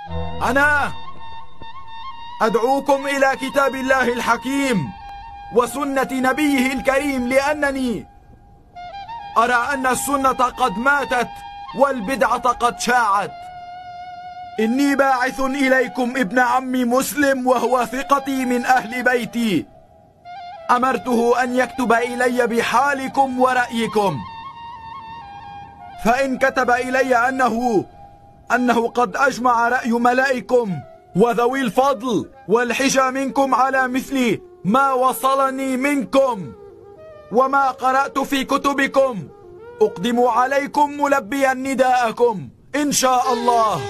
أنا أدعوكم إلى كتاب الله الحكيم وسنة نبيه الكريم، لأنني أرى أن السنة قد ماتت والبدعة قد شاعت. إني باعث إليكم ابن عمي مسلم، وهو ثقتي من أهل بيتي. أمرته أن يكتب إلي بحالكم ورأيكم، فإن كتب إلي أنه قد أجمع رأي ملائكم وذوي الفضل والحجى منكم على مثل ما وصلني منكم وما قرأت في كتبكم، أقدم عليكم ملبيا نداءكم إن شاء الله.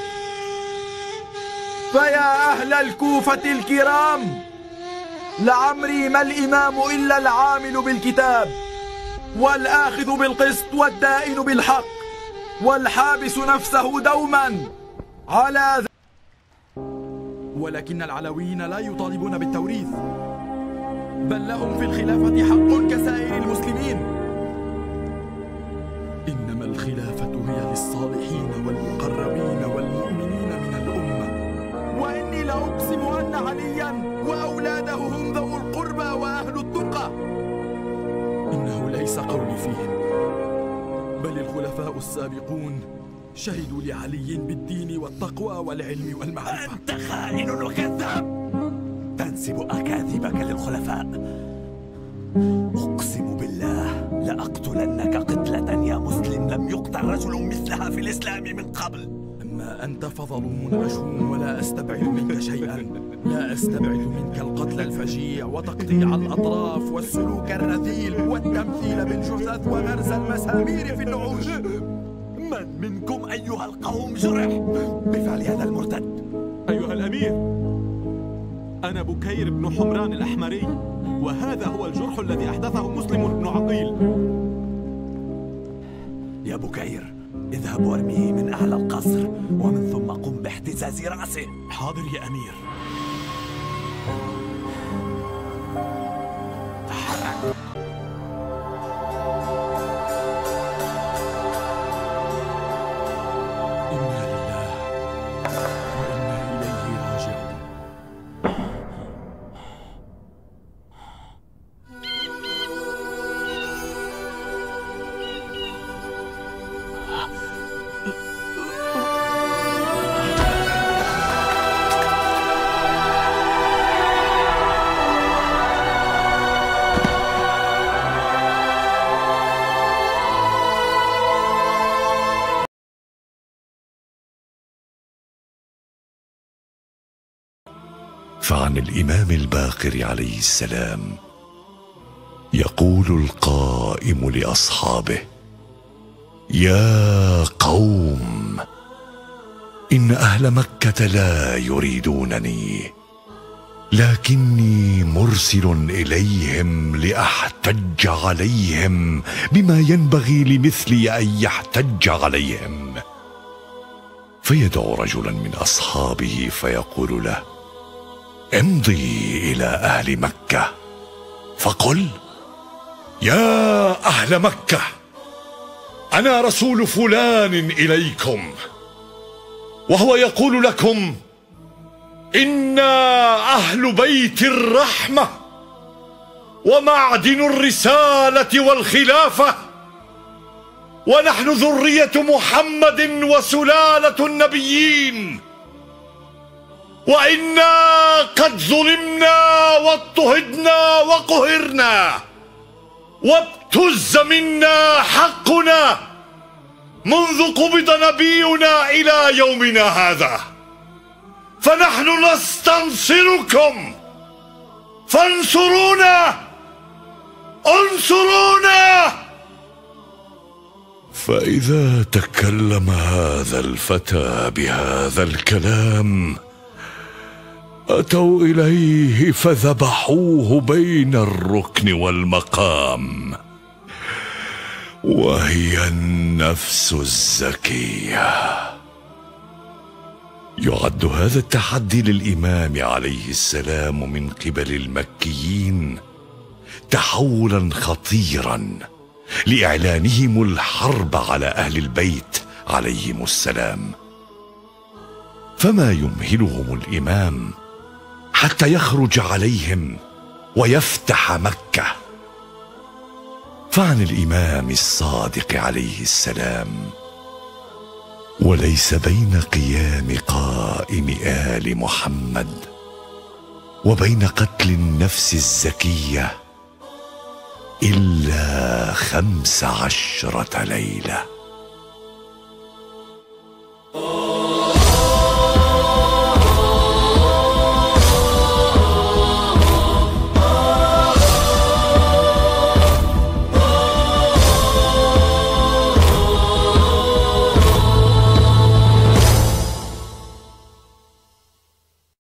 فيا أهل الكوفة الكرام، لعمري ما الإمام إلا العامل بالكتاب والآخذ بالقسط والدائن بالحق والحابس نفسه دوما على ولكن العلويين لا يطالبون بالتوريث، بل لهم في الخلافة حق كسائر المسلمين. إنما الخلافة هي للصالحين والمقربين والمؤمنين من الأمة، وإني لأقسم أن عليا وأولاده هم ذو القربى وأهل التقى. إنه ليس قولي فيهم، بل الخلفاء السابقون شهدوا لعلي بالدين والتقوى والعلم والمعرفة. أنت خائن وكذاب، تنسب أكاذيبك للخلفاء. أقسم بالله لأقتلنك قتلة يا مسلم لم يقتل رجل مثلها في الإسلام من قبل. أما أنت فظلوم مجهول، ولا أستبعد منك شيئا. لا أستبعد منك القتل الفجيع وتقطيع الأطراف والسلوك الرذيل والتمثيل بالجثث وغرز المسامير في النعوش. من منكم أيها القوم جرح بفعل هذا المرتد؟ أيها الأمير، أنا بكير بن حمران الأحمري، وهذا هو الجرح الذي أحدثه مسلم بن عقيل. يا بكير، اذهب وارميه من أعلى القصر، ومن ثم قم باحتزاز رأسه. حاضر يا أمير. تحرك. إنا لله وإنا إليه راجعون. فعن الإمام الباقر عليه السلام يقول القائم لأصحابه: يا قوم، إن أهل مكة لا يريدونني، لكني مرسل إليهم لأحتج عليهم بما ينبغي لمثلي أن يحتج عليهم. فيدعو رجلا من أصحابه فيقول له: امضي إلى أهل مكة فقل: يا أهل مكة، أنا رسول فلان إليكم، وهو يقول لكم: إنا أهل بيت الرحمة ومعدن الرسالة والخلافة، ونحن ذرية محمد وسلالة النبيين، وإنا قد ظلمنا واضطهدنا وقهرنا وابتز منا حقنا منذ قبض نبينا إلى يومنا هذا، فنحن نستنصركم فانصرونا، انصرونا. فإذا تكلم هذا الفتى بهذا الكلام أتوا إليه فذبحوه بين الركن والمقام، وهي النفس الزكية. يعد هذا التحدي للإمام عليه السلام من قبل المكيين تحولا خطيرا لإعلانهم الحرب على أهل البيت عليهم السلام. فما يمهلهم الإمام حتى يخرج عليهم ويفتح مكة؟ فعن الإمام الصادق عليه السلام: وليس بين قيام قائم آل محمد وبين قتل النفس الزكية إلا 15 ليلة.